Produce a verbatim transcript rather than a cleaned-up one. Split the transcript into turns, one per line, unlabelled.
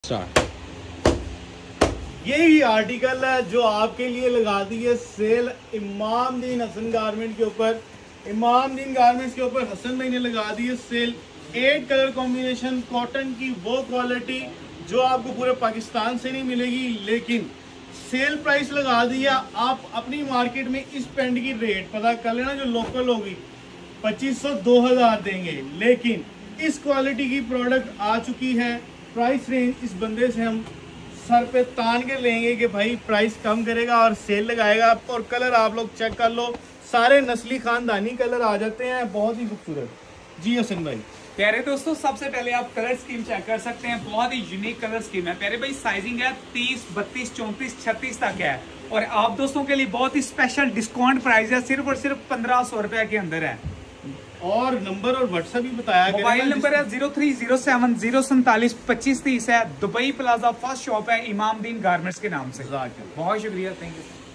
यही आर्टिकल है जो आपके लिए लगा दी है सेल इमामदीन हसन गारमेंट के ऊपर। इमामदीन गारमेंट्स के ऊपर हसन भाई ने लगा दी है sale. Eight colour combination cotton की वो क्वालिटी जो आपको पूरे पाकिस्तान से नहीं मिलेगी, लेकिन सेल प्राइस लगा दिया। आप अपनी मार्केट में इस पेंट की रेट पता कर लेना, जो लोकल होगी पच्चीस सौ दो हजार देंगे, लेकिन इस क्वालिटी की प्रोडक्ट आ चुकी है। प्राइस रेंज इस बंदे से हम सर पे तान के लेंगे कि भाई प्राइस कम करेगा और सेल लगाएगा। और कलर आप लोग चेक कर लो, सारे नस्ली खानदानी कलर आ जाते हैं, बहुत ही खूबसूरत। जी हसन भाई।
प्यारे दोस्तों, सबसे पहले आप कलर स्कीम चेक कर सकते हैं, बहुत ही यूनिक कलर स्कीम है। प्यारे भाई साइजिंग है तीस, बत्तीस, चौंतीस, छत्तीस तक है और आप दोस्तों के लिए बहुत ही स्पेशल डिस्काउंट प्राइस है, सिर्फ और सिर्फ पंद्रह सौ रुपए के अंदर है।
और नंबर और व्हाट्सएप भी बताया गया।
मोबाइल नंबर है zero three zero seven zero सैंतालीस पच्चीस तीस है। दुबई प्लाजा फर्स्ट शॉप है इमामदीन गारमेंट्स के नाम से।
बहुत
शुक्रिया, थैंक यू।